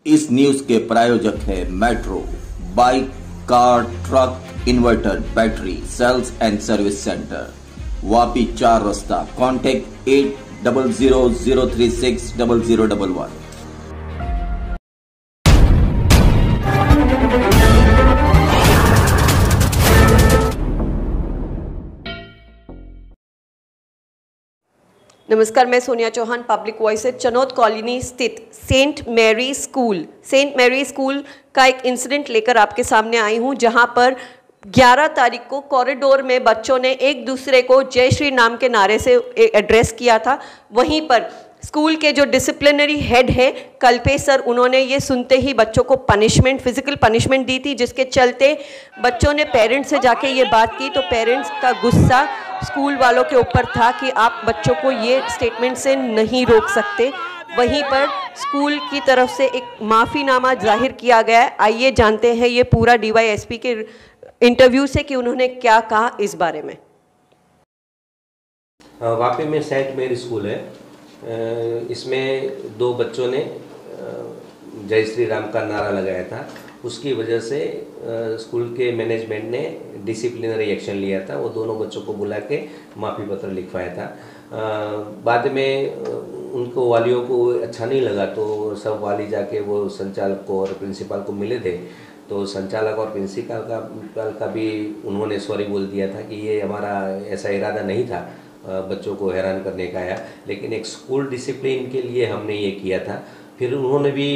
इस न्यूज के प्रायोजक है metro bike, car, truck, inverter, battery, sales and service centre, Vapi 4 रास्ता। कॉन्टेक्ट 8000360011। नमस्कार, मैं सोनिया चौहान, पब्लिक वॉइस से चनौद कॉलोनी स्थित सेंट मैरी स्कूल का एक इंसिडेंट लेकर आपके सामने आई हूं, जहां पर 11 तारीख को कॉरिडोर में बच्चों ने एक दूसरे को जय श्री राम के नारे से एड्रेस किया था। वहीं पर स्कूल के जो डिसिप्लिनरी हेड है कल्पेश सर, उन्होंने ये सुनते ही बच्चों को फिजिकल पनिशमेंट दी थी, जिसके चलते बच्चों ने पेरेंट्स से जाके ये बात की। तो पेरेंट्स का गुस्सा स्कूल वालों के ऊपर था कि आप बच्चों को ये स्टेटमेंट से नहीं रोक सकते। वहीं पर स्कूल की तरफ से एक माफ़ीनामा जाहिर किया गया है। आइए जानते हैं ये पूरा DYSP के इंटरव्यू से कि उन्होंने क्या कहा इस बारे में। वापी में सेंट मैरी स्कूल है। इसमें 2 बच्चों ने जय श्री राम का नारा लगाया था। उसकी वजह से स्कूल के मैनेजमेंट ने डिसिप्लिनरी एक्शन लिया था। वो दोनों बच्चों को बुला के माफ़ी पत्र लिखवाया था। बाद में उनको वालियों को अच्छा नहीं लगा, तो सब वाली जाके वो संचालक को और प्रिंसिपल को मिले थे। तो संचालक और प्रिंसिपल का भी उन्होंने सॉरी बोल दिया था कि ये हमारा ऐसा इरादा नहीं था बच्चों को हैरान करने का आया, लेकिन एक स्कूल डिसिप्लिन के लिए हमने ये किया था। फिर उन्होंने भी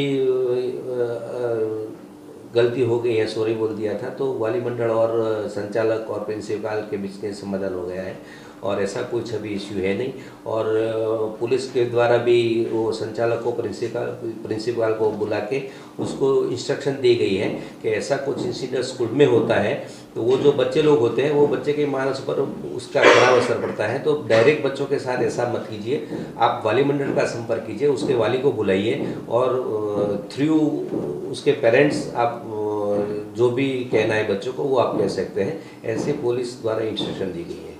गलती हो गई है, सॉरी बोल दिया था। तो वाली मंडल और संचालक और प्रिंसिपल के बीच में समाधान हो गया है और ऐसा कुछ अभी इश्यू है नहीं। और पुलिस के द्वारा भी वो संचालक को प्रिंसिपल को बुला के उसको इंस्ट्रक्शन दी गई है कि ऐसा कुछ इंसिडेंट स्कूल में होता है तो वो जो बच्चे लोग होते हैं वो बच्चे के मानस पर उसका खराब असर पड़ता है। तो डायरेक्ट बच्चों के साथ ऐसा मत कीजिए, आप वाली मंडल का संपर्क कीजिए, उसके वाली को बुलाइए और थ्रू उसके पेरेंट्स आप जो भी कहना है बच्चों को वो आप कह सकते हैं। ऐसे पुलिस द्वारा इंस्ट्रक्शन दी गई है।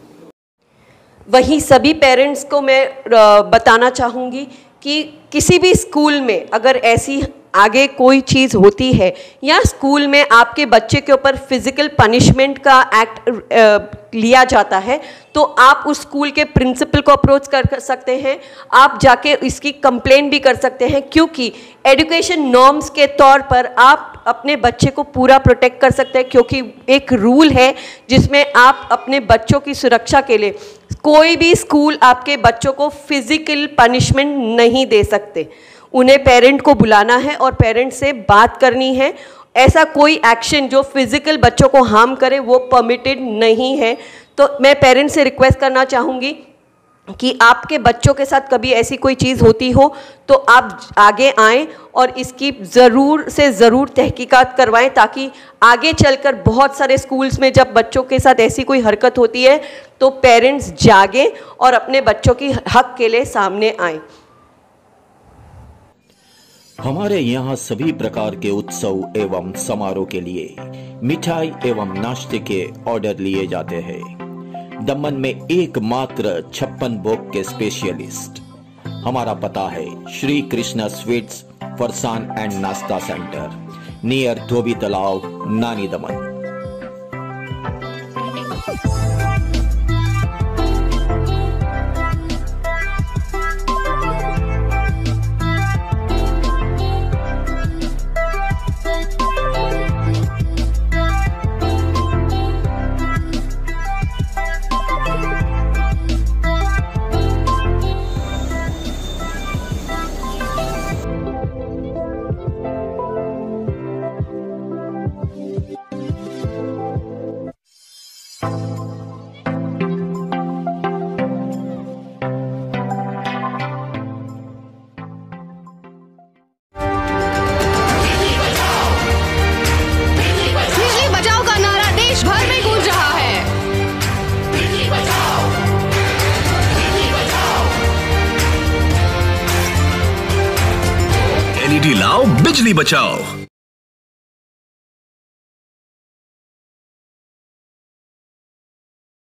वहीं सभी पेरेंट्स को मैं बताना चाहूँगी कि किसी भी स्कूल में अगर ऐसी आगे कोई चीज़ होती है या स्कूल में आपके बच्चे के ऊपर फिजिकल पनिशमेंट का एक्ट लिया जाता है, तो आप उस स्कूल के प्रिंसिपल को अप्रोच कर सकते हैं। आप जाके इसकी कंप्लेन भी कर सकते हैं, क्योंकि एजुकेशन नॉर्म्स के तौर पर आप अपने बच्चे को पूरा प्रोटेक्ट कर सकते हैं, क्योंकि एक रूल है जिसमें आप अपने बच्चों की सुरक्षा के लिए कोई भी स्कूल आपके बच्चों को फिजिकल पनिशमेंट नहीं दे सकते। उन्हें पेरेंट को बुलाना है और पेरेंट से बात करनी है। ऐसा कोई एक्शन जो फिजिकल बच्चों को हार्म करे वो परमिटेड नहीं है। तो मैं पेरेंट्स से रिक्वेस्ट करना चाहूँगी कि आपके बच्चों के साथ कभी ऐसी कोई चीज़ होती हो तो आप आगे आएं और इसकी ज़रूर से ज़रूर तहकीकात करवाएं, ताकि आगे चलकर बहुत सारे स्कूल्स में जब बच्चों के साथ ऐसी कोई हरकत होती है तो पेरेंट्स जागें और अपने बच्चों की हक के लिए सामने आएं। हमारे यहाँ सभी प्रकार के उत्सव एवं समारोह के लिए मिठाई एवं नाश्ते के ऑर्डर लिए जाते हैं। दमन में एकमात्र 56 भोग के स्पेशलिस्ट। हमारा पता है Shri Krishna sweets farsan and nashta centre, near Dhobi Talao, Nani Daman. LED लाओ, बिजली बचाओ।